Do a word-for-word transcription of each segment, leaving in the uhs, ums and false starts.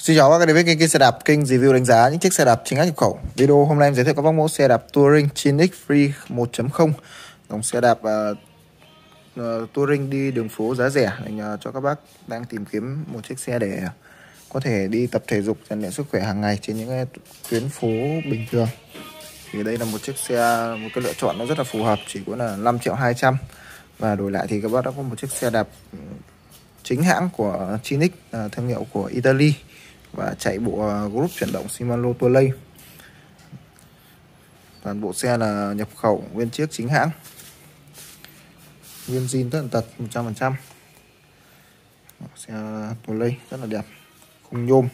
Xin chào các bác đến với kênh, kênh xe đạp, kênh review đánh giá những chiếc xe đạp chính hãng nhập khẩu. Video hôm nay em giới thiệu các bác mẫu xe đạp Touring chín X Free một chấm không, dòng xe đạp uh, uh, Touring đi đường phố giá rẻ dành uh, cho các bác đang tìm kiếm một chiếc xe để có thể đi tập thể dục rèn luyện sức khỏe hàng ngày trên những tuyến phố bình thường. Thì đây là một chiếc xe, một cái lựa chọn nó rất là phù hợp, chỉ có là năm triệu hai trăm, và đổi lại thì các bác đã có một chiếc xe đạp chính hãng của chín X, uh, thương hiệu của Italy, và chạy bộ group chuyển động Shimano Tourley. Toàn bộ xe là nhập khẩu nguyên chiếc chính hãng, nguyên zin tất tần tật một trăm phần trăm. Xe Tourley rất là đẹp, khung nhôm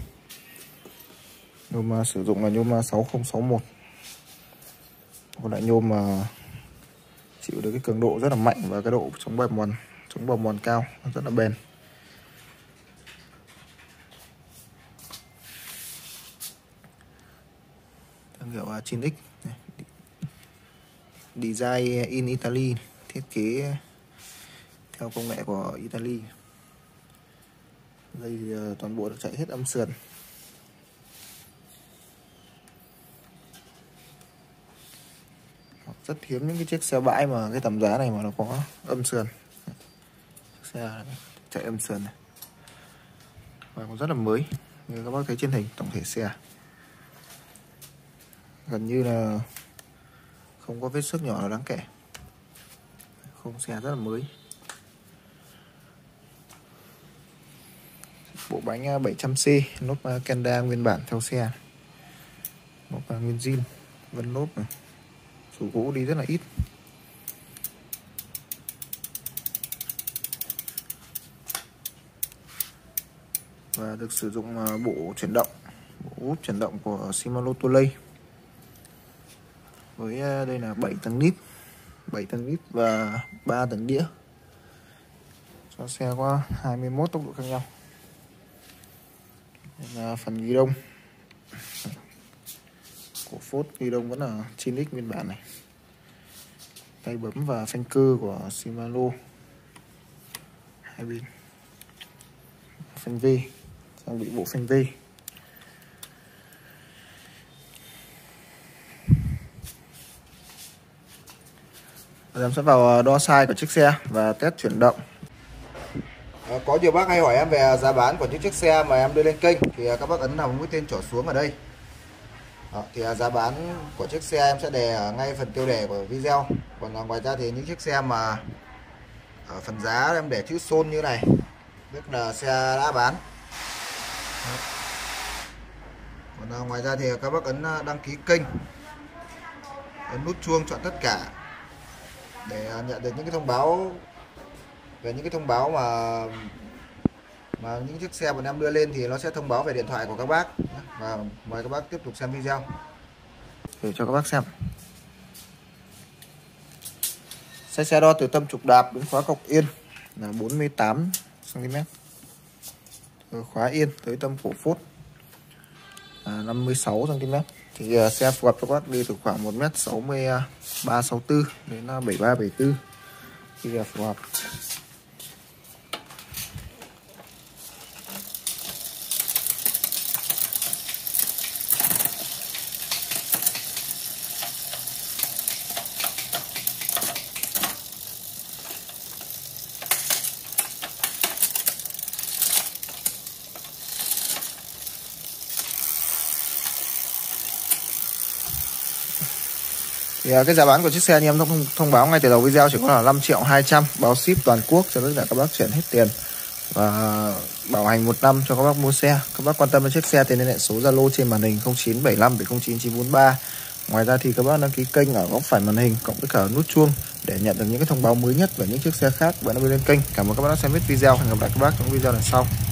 nhôm sử dụng là nhôm sáu không sáu một, một loại nhôm mà chịu được cái cường độ rất là mạnh và cái độ chống bào mòn chống bào mòn cao, rất là bền. Thương hiệu chín X, design in Italy, thiết kế theo công nghệ của Italy. Đây thì toàn bộ được chạy hết âm sườn. Rất hiếm những cái chiếc xe bãi mà cái tầm giá này mà nó có âm sườn. Xe chạy âm sườn này, và cũng rất là mới như các bác thấy trên hình. Tổng thể xe gần như là không có vết xước nhỏ nào đáng kể, khung xe rất là mới. Bộ bánh bảy trăm C, lốp Kenda nguyên bản theo xe, lốp nguyên zin, vân lốp này, số gỗ đi rất là ít. Và được sử dụng bộ chuyển động, bộ úp chuyển động của Shimano Tourley. Với đây là bảy tầng nít, bảy tầng nít và ba tầng đĩa. Cho xe có hai mươi mốt tốc độ khác nhau. Đây là phần ghi đông, cổ phốt ghi đông vẫn là chín X nguyên bản này. Tay bấm và phanh cơ của Shimano hai bên. Phanh V, trang bị bộ phanh V. Em sẽ vào đo size của chiếc xe và test chuyển động. À, có nhiều bác hay hỏi em về giá bán của những chiếc xe mà em đưa lên kênh, thì các bác ấn vào mũi tên trỏ xuống ở đây. Đó, thì giá bán của chiếc xe em sẽ đề ở ngay phần tiêu đề của video. Còn ngoài ra thì những chiếc xe mà ở phần giá em để chữ xôn như này, tức là xe đã bán. Đó. Còn ngoài ra thì các bác ấn đăng ký kênh, ấn nút chuông chọn tất cả để nhận được những cái thông báo về những cái thông báo mà mà những chiếc xe bọn em đưa lên, thì nó sẽ thông báo về điện thoại của các bác. Và mời các bác tiếp tục xem video để cho các bác xem. Xe xe đo từ tâm trục đạp đến khóa cọc yên là bốn mươi tám xăng ti mét, từ khóa yên tới tâm cổ phốt là năm mươi sáu xăng ti mét. Thì uh, xe phù hợp cho các bác đi từ khoảng một mét sáu mươi ba sáu tư đến uh, bảy ba bảy tư thì là phù hợp. Thì cái giá bán của chiếc xe anh em thông, thông báo ngay từ đầu video chỉ có là năm triệu hai trăm, báo ship toàn quốc cho tất cả các bác chuyển hết tiền, và bảo hành một năm cho các bác mua xe. Các bác quan tâm đến chiếc xe thì liên hệ số Zalo trên màn hình không chín bảy năm bảy không chín chín bốn ba. Ngoài ra thì các bác đăng ký kênh ở góc phải màn hình cộng với cả nút chuông để nhận được những cái thông báo mới nhất về những chiếc xe khác bạn đã đưa lên kênh. Cảm ơn các bác đã xem hết video. Hẹn gặp lại các bác trong video lần sau.